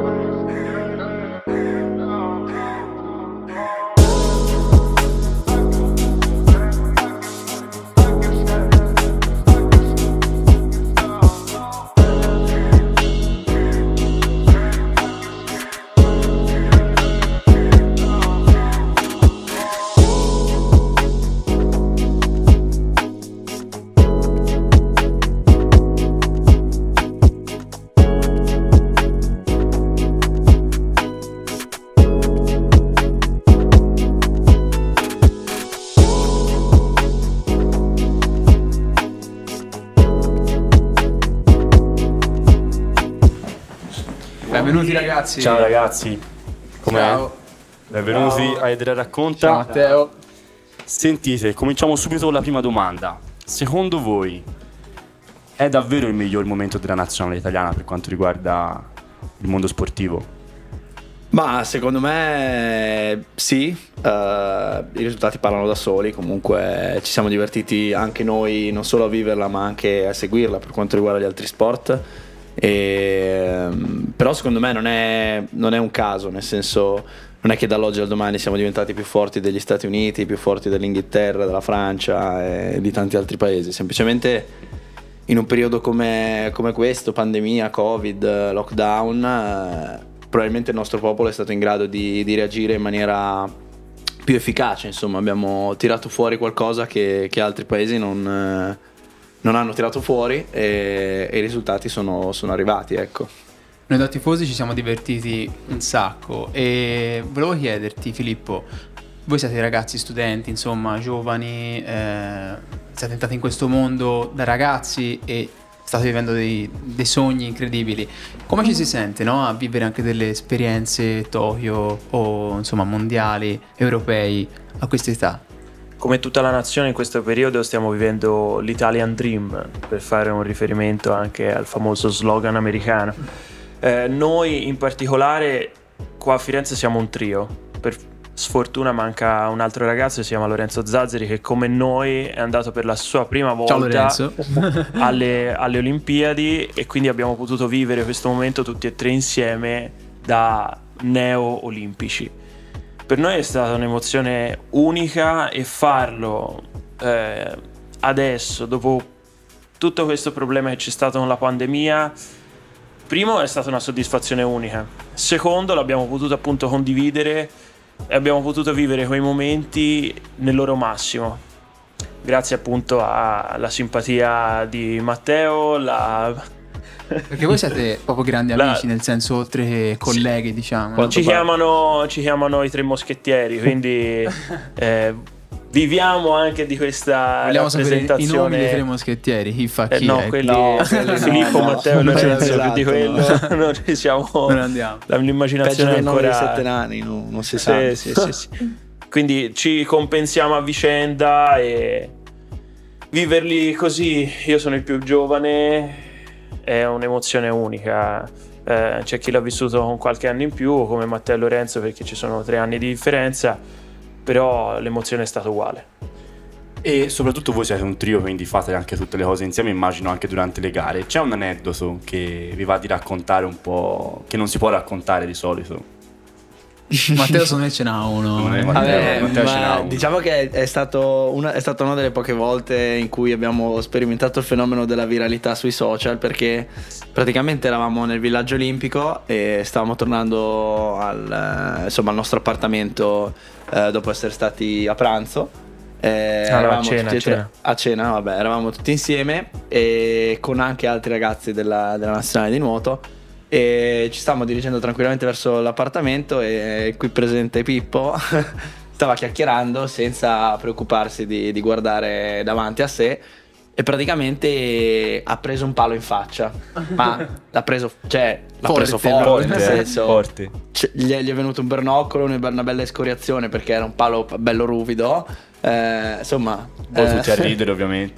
Benvenuti ragazzi. Ciao ragazzi, com'è? Ciao. Benvenuti a Edera Racconta. Ciao Matteo. Sentite, cominciamo subito con la prima domanda. Secondo voi è davvero il miglior momento della nazionale italiana per quanto riguarda il mondo sportivo? Ma secondo me sì, i risultati parlano da soli, comunque ci siamo divertiti anche noi non solo a viverla ma anche a seguirla per quanto riguarda gli altri sport. Però secondo me non è un caso, nel senso non è che dall'oggi al domani siamo diventati più forti degli Stati Uniti, più forti dell'Inghilterra, della Francia e di tanti altri paesi. Semplicemente in un periodo come questo, pandemia, Covid, lockdown, probabilmente il nostro popolo è stato in grado di reagire in maniera più efficace. Insomma, abbiamo tirato fuori qualcosa che altri paesi non hanno tirato fuori e i risultati sono arrivati, ecco. Noi da tifosi ci siamo divertiti un sacco e volevo chiederti, Filippo, voi siete ragazzi studenti, insomma, giovani, siete entrati in questo mondo da ragazzi e state vivendo dei sogni incredibili. Come ci si sente, no? A vivere anche delle esperienze Tokyo o insomma mondiali, europei a questa età? Come tutta la nazione in questo periodo stiamo vivendo l'Italian Dream, per fare un riferimento anche al famoso slogan americano. Noi in particolare qua a Firenze siamo un trio. Per sfortuna manca un altro ragazzo, si chiama Lorenzo Zazzeri, che come noi è andato per la sua prima volta alle Olimpiadi e quindi abbiamo potuto vivere questo momento tutti e tre insieme da neo-olimpici. Per noi è stata un'emozione unica e farlo adesso, dopo tutto questo problema che c'è stato con la pandemia, primo è stata una soddisfazione unica, secondo l'abbiamo potuto appunto condividere e abbiamo potuto vivere quei momenti nel loro massimo, grazie appunto alla simpatia di Matteo, perché voi siete proprio grandi amici, nel senso oltre che colleghi, sì, diciamo. Ci chiamano i tre moschettieri, quindi viviamo anche di questa vogliamo rappresentazione. Sapere i nomi dei tre moschettieri, chi fa chi? No, quelli Filippo, Matteo e Lorenzo, esatto, più di quello non riusciamo. Non andiamo. Peggio L'immaginazione è dei nomi ancora dei 7 nani, non si sa. Sì. Quindi ci compensiamo a vicenda e viverli così. Io sono il più giovane, è un'emozione unica. C'è chi l'ha vissuto con qualche anno in più, come Matteo e Lorenzo, perché ci sono 3 anni di differenza, però l'emozione è stata uguale. E soprattutto voi siete un trio, quindi fate anche tutte le cose insieme, immagino anche durante le gare. C'è un aneddoto che vi va di raccontare un po', che non si può raccontare di solito? Matteo secondo me ce n'ha uno. Matteo ce n'ha uno. Diciamo che è stata una delle poche volte in cui abbiamo sperimentato il fenomeno della viralità sui social, perché praticamente eravamo nel villaggio olimpico e stavamo tornando al nostro appartamento dopo essere stati a pranzo. Eravamo a cena, vabbè, eravamo tutti insieme e con anche altri ragazzi della nazionale di nuoto. E ci stavamo dirigendo tranquillamente verso l'appartamento e qui presente Pippo stava chiacchierando senza preoccuparsi di guardare davanti a sé e praticamente ha preso un palo in faccia, ma l'ha preso forte, nel senso forte. Gli è venuto un bernoccolo, una bella escoriazione perché era un palo bello ruvido. Insomma, tutti a ridere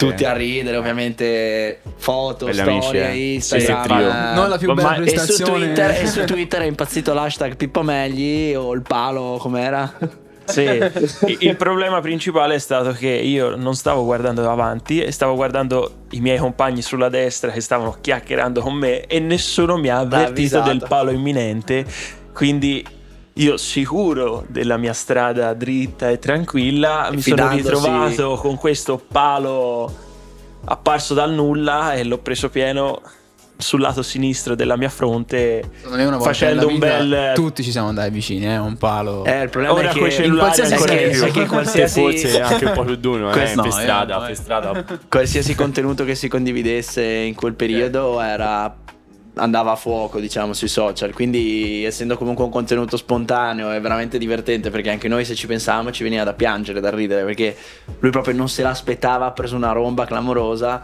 ovviamente, foto, belli storie, amici, Instagram, non la più bella prestazione. E su Twitter è impazzito l'hashtag Pippo Megli o il palo, com'era? Sì, il problema principale è stato che io non stavo guardando davanti e stavo guardando i miei compagni sulla destra che stavano chiacchierando con me e nessuno mi ha avvertito del palo imminente, quindi io, sicuro della mia strada dritta e tranquilla, mi sono ritrovato con questo palo apparso dal nulla e l'ho preso pieno sul lato sinistro della mia fronte, facendo un bel... Tutti ci siamo andati vicini, un palo. Il problema ora è che coi cellulari è che qualsiasi forse anche un po' più d'uno, per strada. Qualsiasi contenuto che si condividesse in quel periodo andava a fuoco, diciamo, sui social. Quindi, essendo comunque un contenuto spontaneo, è veramente divertente, perché anche noi, se ci pensavamo, ci veniva da piangere, da ridere, perché lui proprio non se l'aspettava, ha preso una romba clamorosa.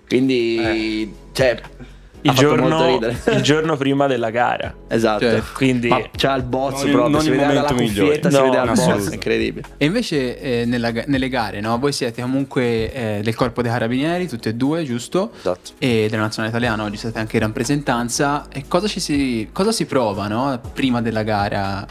Quindi cioè il giorno prima della gara. Esatto, cioè, quindi ma c'ha il bozzo proprio, si vede dalla cuffietta, si vede al bozzo, incredibile. E invece nelle gare, no? Voi siete comunque del corpo dei carabinieri, tutti e due, giusto? Esatto. E della nazionale italiana, oggi siete anche in rappresentanza. E cosa si prova, no? Prima della gara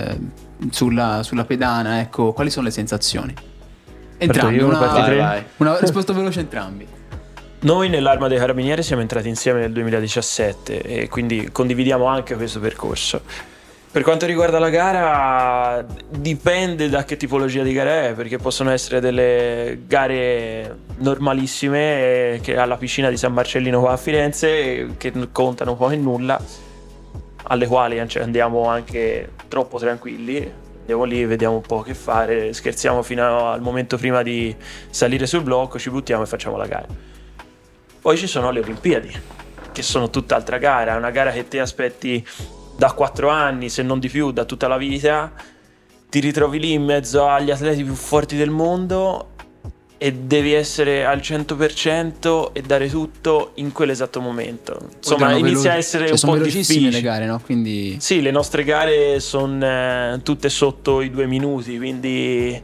sulla pedana, ecco, quali sono le sensazioni? Entrambi, una risposta veloce entrambi. Noi nell'Arma dei Carabinieri siamo entrati insieme nel 2017 e quindi condividiamo anche questo percorso. Per quanto riguarda la gara, dipende da che tipologia di gara è, perché possono essere delle gare normalissime che alla piscina di San Marcellino qua a Firenze, che contano poco e nulla, alle quali andiamo anche troppo tranquilli. Andiamo lì, vediamo un po' che fare, scherziamo fino al momento prima di salire sul blocco, ci buttiamo e facciamo la gara. Poi ci sono le Olimpiadi, che sono tutt'altra gara, è una gara che ti aspetti da 4 anni, se non di più, da tutta la vita. Ti ritrovi lì in mezzo agli atleti più forti del mondo e devi essere al 100% e dare tutto in quell'esatto momento. Insomma, inizia a essere un po' difficile le gare, no? Quindi... Sì, le nostre gare sono tutte sotto i 2 minuti, quindi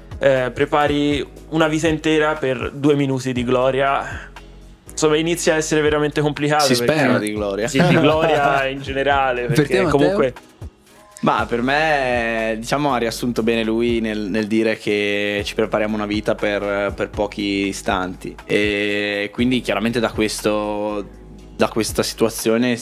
prepari una vita intera per 2 minuti di gloria. Insomma, inizia a essere veramente complicato. Si spera di gloria. Sì, di gloria in generale. Perché per te, comunque. Ma per me, diciamo, ha riassunto bene lui nel dire che ci prepariamo una vita per pochi istanti. E quindi, chiaramente, da questa situazione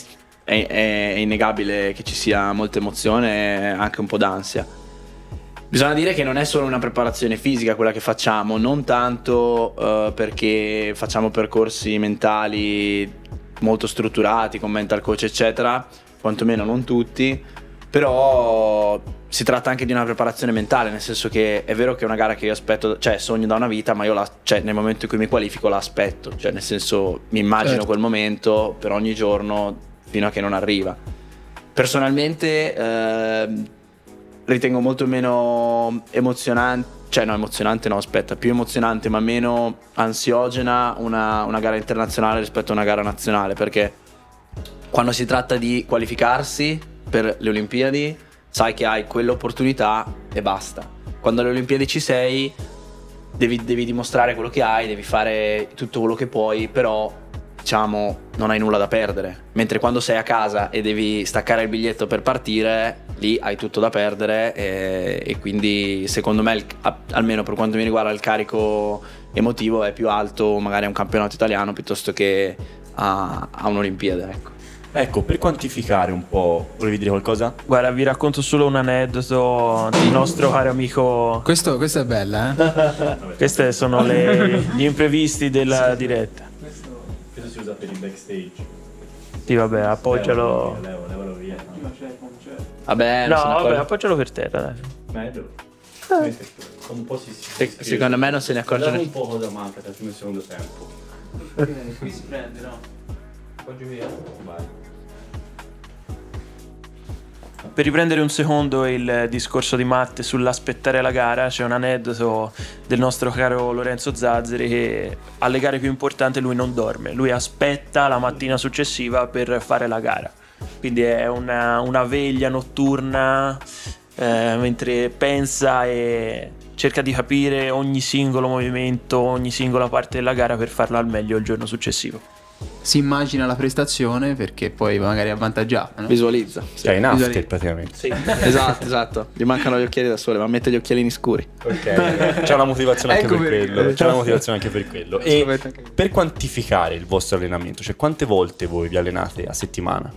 è innegabile che ci sia molta emozione e anche un po' d'ansia. Bisogna dire che non è solo una preparazione fisica quella che facciamo, non tanto perché facciamo percorsi mentali molto strutturati con mental coach eccetera, quantomeno non tutti, però si tratta anche di una preparazione mentale, nel senso che è vero che è una gara che io aspetto, cioè sogno da una vita, ma io nel momento in cui mi qualifico la aspetto, cioè nel senso mi immagino quel momento per ogni giorno fino a che non arriva. Personalmente ritengo molto meno più emozionante ma meno ansiogena una gara internazionale rispetto a una gara nazionale, perché quando si tratta di qualificarsi per le Olimpiadi sai che hai quell'opportunità e basta. Quando alle Olimpiadi ci sei devi dimostrare quello che hai, devi fare tutto quello che puoi, però diciamo non hai nulla da perdere, mentre quando sei a casa e devi staccare il biglietto per partire, lì hai tutto da perdere e quindi secondo me almeno per quanto mi riguarda il carico emotivo è più alto magari a un campionato italiano piuttosto che a un'Olimpiade, ecco, per quantificare un po', volevi dire qualcosa? Guarda, vi racconto solo un aneddoto del nostro caro amico. Questa è bella, Questi sono gli imprevisti della diretta. Questo si usa per il backstage. Sì, vabbè, appoggialo. Levalo via. Vabbè, appoggialo per terra, dai. Meglio. Un po' secondo me non se ne accorge un po' cosa manca dal primo e secondo tempo. Qui si prende, no? Appoggi via. Vai. Per riprendere un secondo il discorso di Matte sull'aspettare la gara, c'è un aneddoto del nostro caro Lorenzo Zazzeri che alle gare più importanti lui non dorme, lui aspetta la mattina successiva per fare la gara, quindi è una veglia notturna mentre pensa e cerca di capire ogni singolo movimento, ogni singola parte della gara per farla al meglio il giorno successivo. si immagina la prestazione perché poi magari è avvantaggiato, no? Visualizza. Cioè in after praticamente. Sì. Esatto. Gli mancano gli occhiali da sole, ma mette gli occhialini scuri. Ok, c'è una motivazione anche Ecco per perché. quello. C'è una motivazione anche per quello. E per quantificare il vostro allenamento, cioè quante volte voi vi allenate a settimana?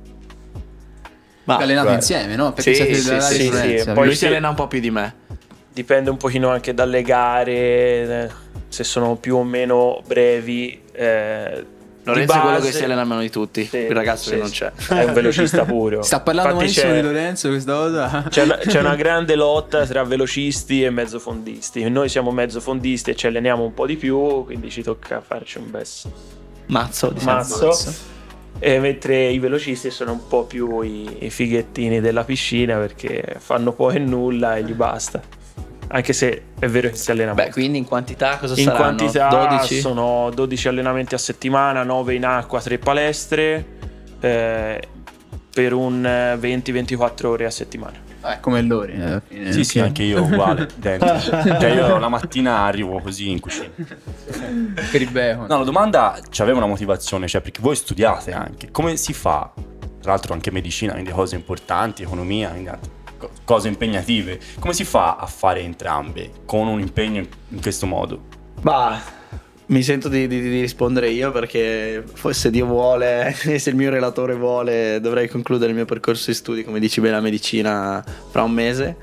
Ma Allenate Guarda. insieme, no? Perché Sì, siete sì, della sì, differenza. sì. Poi lui sì. si allena un po' più di me. Dipende un pochino anche dalle gare, se sono più o meno brevi. Lorenzo è quello che si allena meno di tutti. Sì, il ragazzo che sì, non c'è. È un velocista puro. Sta parlando Infatti malissimo c'è- di Lorenzo questa cosa. C'è una grande lotta tra velocisti e mezzofondisti. Noi siamo mezzofondisti e ci alleniamo un po' di più, quindi ci tocca farci un bel Mazzo, diciamo. mazzo. E mentre i velocisti sono un po' più i fighettini della piscina, perché fanno poco e nulla e gli basta. Anche se è vero che si allena Beh, molto. quindi in quantità cosa In saranno? quantità 12? sono 12 allenamenti a settimana, 9 in acqua, 3 palestre, per un 20-24 ore a settimana. Come Lori. Sì, anche io uguale, identico. Cioè io la mattina arrivo così in cucina. Per il bacon. No, la domanda c'aveva una motivazione, cioè perché voi studiate anche. Come si fa? Tra l'altro anche medicina, quindi cose importanti, economia, quindi cose impegnative. Come si fa a fare entrambe con un impegno in questo modo? Bah, mi sento di rispondere io perché se Dio vuole e se il mio relatore vuole dovrei concludere il mio percorso di studi, come dici bene, la medicina fra un mese.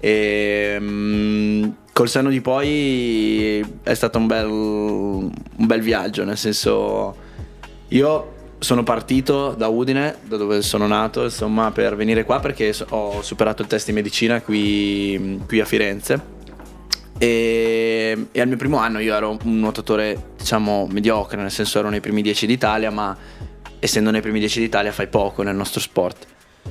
E col senno di poi è stato un bel viaggio, nel senso io sono partito da Udine, da dove sono nato, insomma, per venire qua perché ho superato il test di medicina qui a Firenze. E al mio primo anno io ero un nuotatore, diciamo, mediocre, nel senso ero nei primi 10 d'Italia, ma essendo nei primi 10 d'Italia fai poco nel nostro sport.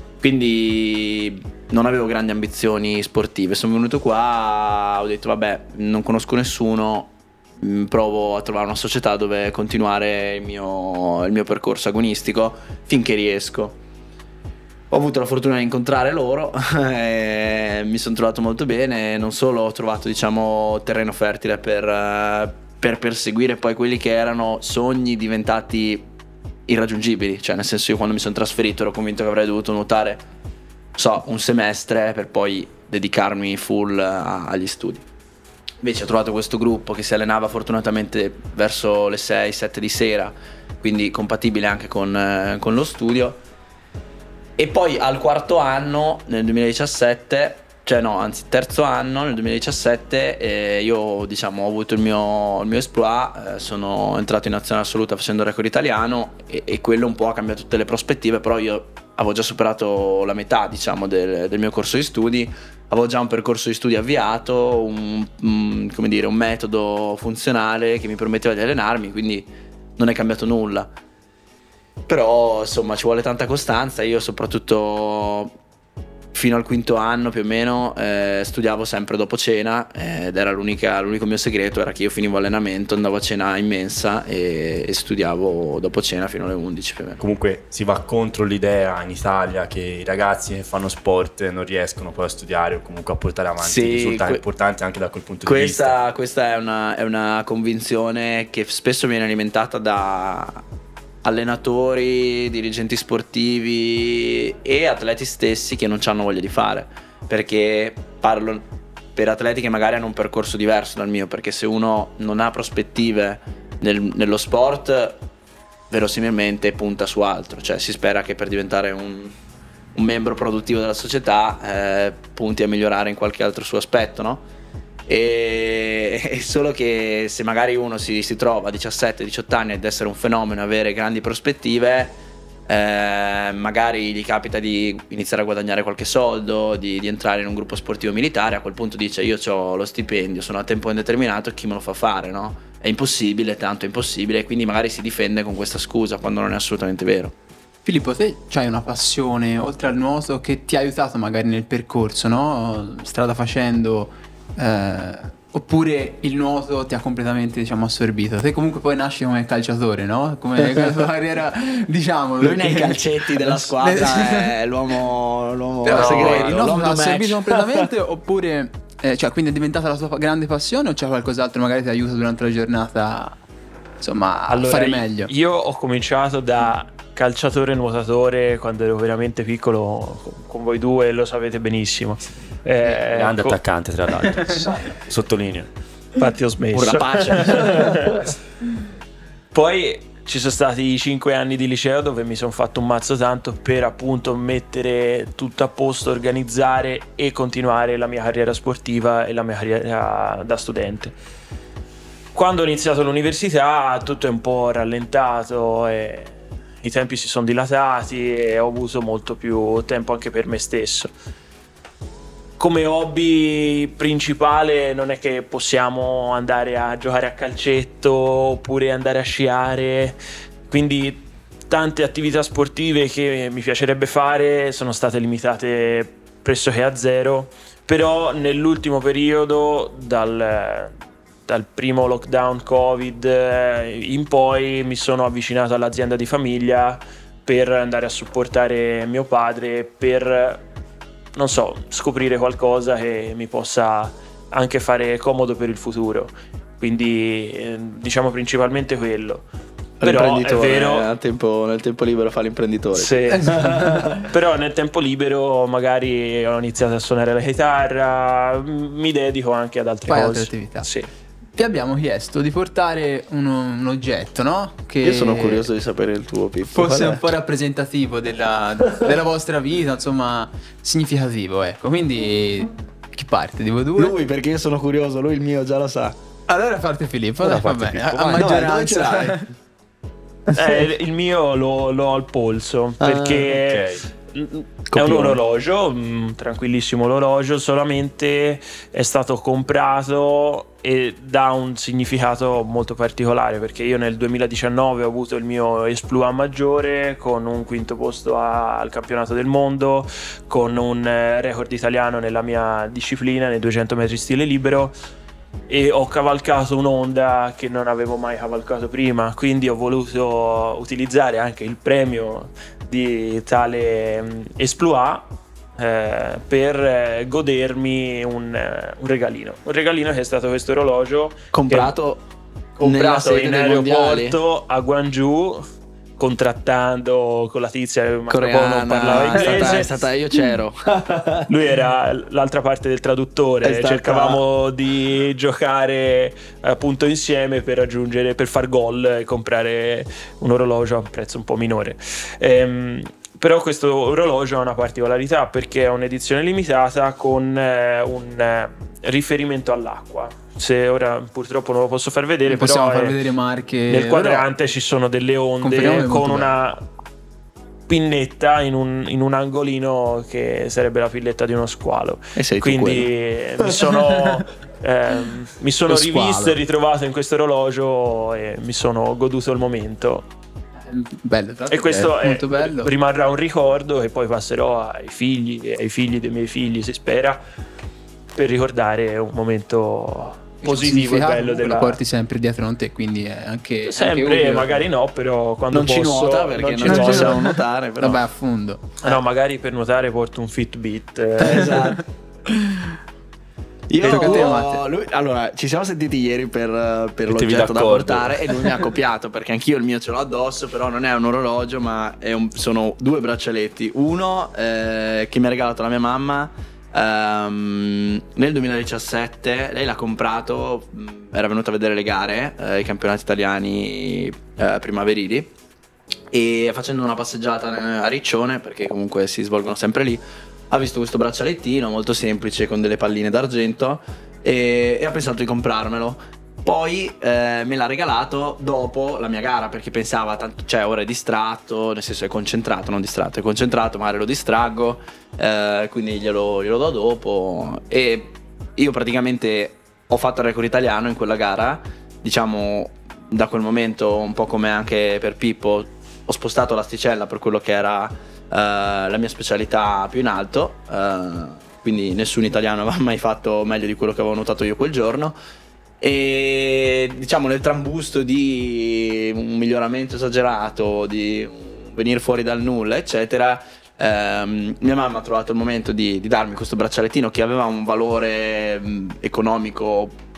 Quindi non avevo grandi ambizioni sportive. Sono venuto qua, ho detto vabbè, non conosco nessuno, provo a trovare una società dove continuare il mio percorso agonistico finché riesco. Ho avuto la fortuna di incontrare loro e mi sono trovato molto bene. Non solo ho trovato, diciamo, terreno fertile per perseguire poi quelli che erano sogni diventati irraggiungibili. Cioè, nel senso, io quando mi sono trasferito ero convinto che avrei dovuto nuotare, un semestre per poi dedicarmi full agli studi. Invece ho trovato questo gruppo che si allenava fortunatamente verso le 6-7 di sera, quindi compatibile anche con lo studio. E poi al quarto anno, nel 2017, terzo anno, nel 2017, io, diciamo, ho avuto il mio exploit, sono entrato in nazionale assoluta facendo record italiano e quello un po' ha cambiato tutte le prospettive, però io avevo già superato la metà, diciamo, del mio corso di studi, avevo già un percorso di studi avviato, un metodo funzionale che mi permetteva di allenarmi, quindi non è cambiato nulla. Però insomma ci vuole tanta costanza. Io soprattutto fino al quinto anno più o meno studiavo sempre dopo cena ed era l'unico mio segreto era che io finivo allenamento, andavo a cena in mensa e studiavo dopo cena fino alle 11 più o meno. Comunque si va contro l'idea in Italia che i ragazzi che fanno sport non riescono poi a studiare o comunque a portare avanti risultati importanti anche da quel punto di vista. Questa è una convinzione che spesso viene alimentata da allenatori, dirigenti sportivi e atleti stessi che non hanno voglia di fare, perché parlo per atleti che magari hanno un percorso diverso dal mio, perché se uno non ha prospettive nello sport verosimilmente punta su altro, cioè si spera che per diventare un membro produttivo della società punti a migliorare in qualche altro suo aspetto, no? E solo che se magari uno si trova a 17-18 anni ad essere un fenomeno, avere grandi prospettive, magari gli capita di iniziare a guadagnare qualche soldo, di entrare in un gruppo sportivo militare, a quel punto dice io ho lo stipendio, sono a tempo indeterminato, chi me lo fa fare, no? È impossibile, tanto è impossibile, e quindi magari si difende con questa scusa quando non è assolutamente vero. Filippo, te c'hai una passione oltre al nuoto che ti ha aiutato magari nel percorso, no? Strada facendo, oppure il nuoto ti ha completamente, diciamo, assorbito? Te comunque poi nasci come calciatore, no? Come la tua carriera, diciamo. Lui nei calcetti della squadra è l'uomo segreto. Il nuoto ti ha assorbito completamente oppure, cioè, quindi è diventata la tua grande passione o c'è qualcos'altro magari ti aiuta durante la giornata? insomma Allora, fare meglio. Io ho cominciato da calciatore nuotatore quando ero veramente piccolo, con voi due lo sapete benissimo. Grande attaccante, tra l'altro. Sottolineo. Infatti ho smesso. Un rapace. Poi ci sono stati i 5 anni di liceo dove mi sono fatto un mazzo tanto per appunto mettere tutto a posto, organizzare e continuare la mia carriera sportiva e la mia carriera da studente. Quando ho iniziato l'università tutto è un po' rallentato e i tempi si sono dilatati e ho avuto molto più tempo anche per me stesso. Come hobby principale non è che possiamo andare a giocare a calcetto oppure andare a sciare, quindi tante attività sportive che mi piacerebbe fare sono state limitate pressoché a zero, però nell'ultimo periodo dal primo lockdown Covid in poi mi sono avvicinato all'azienda di famiglia per andare a supportare mio padre, per non so, scoprire qualcosa che mi possa anche fare comodo per il futuro. Quindi diciamo principalmente quello. Però è vero, nel tempo libero fa l'imprenditore. sì. Però nel tempo libero magari ho iniziato a suonare la chitarra, mi dedico anche ad altre Fai cose. altre attività. Sì. Ti abbiamo chiesto di portare un oggetto, no? Che Io sono curioso di sapere il tuo, Pippo. fosse un po' rappresentativo della vostra vita, insomma, significativo, ecco. Quindi chi parte? Di voi due? Lui, perché io sono curioso, lui il mio già lo sa. Allora parte Filippo, Allora dai, va parte bene. Filippo. A Vai, maggioranza. dove ce l'hai? Il mio lo ho al polso perché è un Copione. orologio, un tranquillissimo orologio, solamente è stato comprato e dà un significato molto particolare perché io nel 2019 ho avuto il mio exploit maggiore con un quinto posto al campionato del mondo, con un record italiano nella mia disciplina nei 200 metri stile libero, e ho cavalcato un'onda che non avevo mai cavalcato prima, quindi ho voluto utilizzare anche il premio di tale exploit per godermi un regalino che è stato questo orologio Comprato comprato sede in dei mondiali. aeroporto a Guangzhou, contrattando con la tizia che non Coreana, parlava inglese. è stata io c'ero. Lui era l'altra parte del traduttore, È stata- cercavamo di giocare appunto insieme per far gol e comprare un orologio a un prezzo un po' minore. Però questo orologio ha una particolarità perché è un'edizione limitata con un riferimento all'acqua. Se ora purtroppo non lo posso far vedere, Non possiamo però far vedere marche. nel quadrante ci sono delle Confermiamo onde che è con molto una pinnetta in un angolino che sarebbe la pilletta di uno squalo. E sei tu Quindi mi sono Lo rivisto squalo. e ritrovato in questo orologio e mi sono goduto il momento. Bello, tra l'altro E questo è molto bello. rimarrà un ricordo che poi passerò ai figli e ai figli dei miei figli, si spera, per ricordare un momento positivo e bello Lo della... porti sempre dietro con te, quindi è anche Sempre, anche utile. magari no, però quando Non ci posso, nuota perché ci non ci nuota. possiamo nuotare, però. Vabbè, a fondo. No, magari per nuotare porto un Fitbit. Esatto. Io Tocca a te, Matte. allora, ci siamo sentiti ieri per Mettevi l'oggetto da d'accordo. portare e lui mi ha copiato perché anch'io il mio ce l'ho addosso, però non è un orologio, ma sono due braccialetti. Uno che mi ha regalato la mia mamma nel 2017. Lei l'ha comprato, era venuta a vedere le gare, i campionati italiani primaverili, e facendo una passeggiata a Riccione, perché comunque si svolgono sempre lì, ha visto questo braccialettino molto semplice con delle palline d'argento e ha pensato di comprarmelo. Poi me l'ha regalato dopo la mia gara perché pensava, tanto, cioè ora è distratto, nel senso è concentrato, non distratto, è concentrato, magari lo distraggo, quindi glielo do dopo. E io praticamente ho fatto il record italiano in quella gara, diciamo da quel momento, un po' come anche per Pippo, ho spostato l'asticella per quello che era la mia specialità più in alto, quindi nessun italiano aveva mai fatto meglio di quello che avevo notato io quel giorno. E diciamo nel trambusto di un miglioramento esagerato, di venire fuori dal nulla eccetera, mia mamma ha trovato il momento di darmi questo braccialettino che aveva un valore economico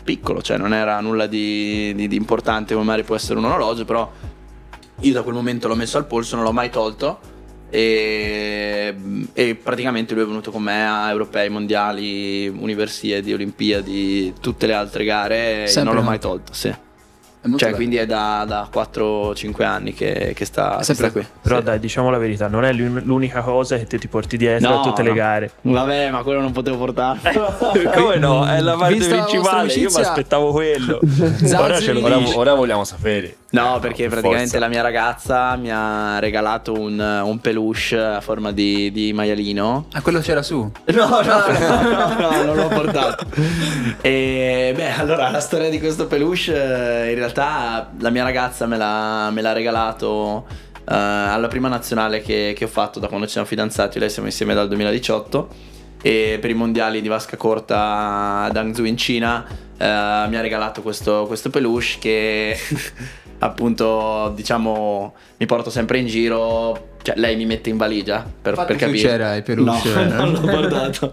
piccolo, cioè non era nulla di importante come magari può essere un orologio, però io da quel momento l'ho messo al polso, non l'ho mai tolto e praticamente lui è venuto con me a europei, mondiali, universiadi, olimpiadi, tutte le altre gare e non l'ho mai tolto, sì. Cioè quindi è da 4-5 anni che sta qui. Però dai, diciamo la verità, non è l'unica cosa che ti porti dietro a tutte le gare. Vabbè, ma quello non potevo portare. Come no? È la parte principale, io mi aspettavo quello. Ora vogliamo sapere. No, perché praticamente la mia ragazza mi ha regalato un peluche a forma di maialino. Ah, quello c'era su? No, non l'ho portato. E beh, allora la storia di questo peluche, in realtà la mia ragazza me l'ha regalato alla prima nazionale che ho fatto da quando ci siamo fidanzati. Lei siamo insieme dal 2018 e per i mondiali di vasca corta ad Hangzhou in Cina mi ha regalato questo peluche che appunto diciamo mi porto sempre in giro. Cioè lei mi mette in valigia per capire. C'era il peluche? No, non l'ho portato.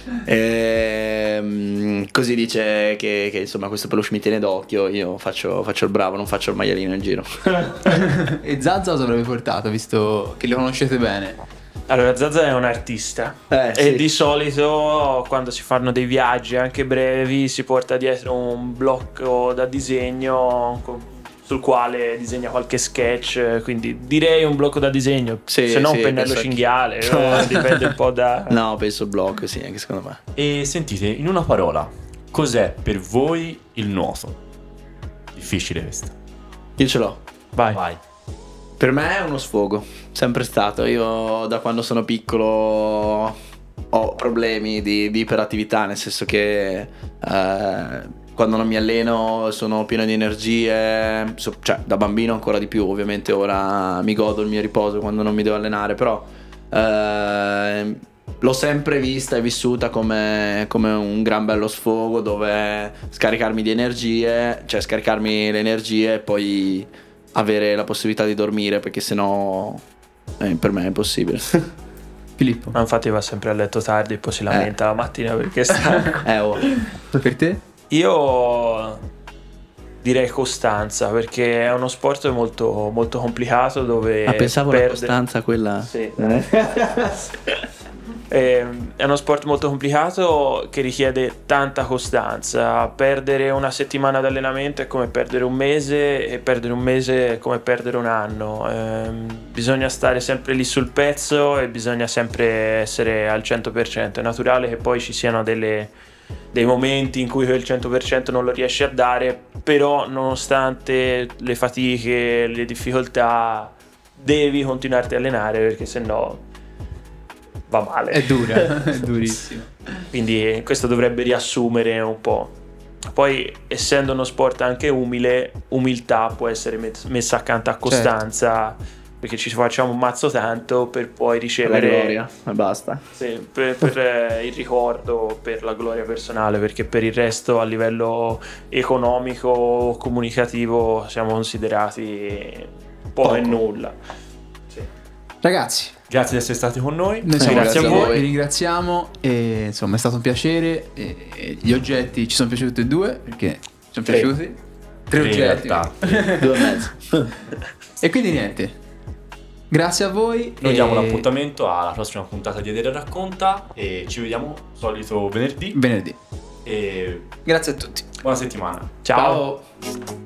Così dice che insomma questo peluche mi tiene d'occhio. Io faccio il bravo, non faccio il maialino in giro. E Zazza cosa avrebbe portato, visto che lo conoscete bene? Allora, Zazza è un artista sì. E di solito quando si fanno dei viaggi anche brevi si porta dietro un blocco da disegno sul quale disegna qualche sketch, quindi direi un blocco da disegno, se no un pennello cinghiale, dipende un po' da... No, penso blocco, sì, anche secondo me. E sentite, in una parola, cos'è per voi il nuoto? Difficile questa. Io ce l'ho. Vai. Per me è uno sfogo, sempre stato. Io da quando sono piccolo ho problemi di iperattività, nel senso che quando non mi alleno sono pieno di energie, cioè da bambino ancora di più, ovviamente ora mi godo il mio riposo quando non mi devo allenare, però l'ho sempre vista e vissuta come un gran bello sfogo dove scaricarmi di energie, cioè scaricarmi le energie e poi avere la possibilità di dormire, perché sennò per me è impossibile. Filippo? Ma infatti va sempre a letto tardi e poi si lamenta la mattina perché è stanco. Per te? Io direi costanza, perché è uno sport molto, molto complicato dove pensavo la costanza quella. Sì. È uno sport molto complicato che richiede tanta costanza. Perdere una settimana di allenamento è come perdere un mese, e perdere un mese è come perdere un anno. Bisogna stare sempre lì sul pezzo e bisogna sempre essere al 100%. È naturale che poi ci siano dei momenti in cui quel 100% non lo riesci a dare, però nonostante le fatiche, le difficoltà, devi continuarti a allenare, perché sennò va male. È dura, è durissimo. Quindi questo dovrebbe riassumere un po'. Poi, essendo uno sport anche umile, umiltà può essere messa accanto a costanza, perché ci facciamo un mazzo tanto per poi ricevere la gloria e basta. Sì, per il ricordo, per la gloria personale, perché per il resto a livello economico, comunicativo siamo considerati poco e nulla. Sì. Ragazzi, grazie di essere stati con noi. Grazie a voi, vi ringraziamo e insomma è stato un piacere. E gli oggetti ci sono piaciuti tutti e due, perché ci sono piaciuti 3 oggetti, 2,5. e quindi niente, grazie a voi. Noi diamo l'appuntamento alla prossima puntata di Adele Racconta e ci vediamo solito venerdì. Venerdì. E grazie a tutti. buona settimana. Ciao.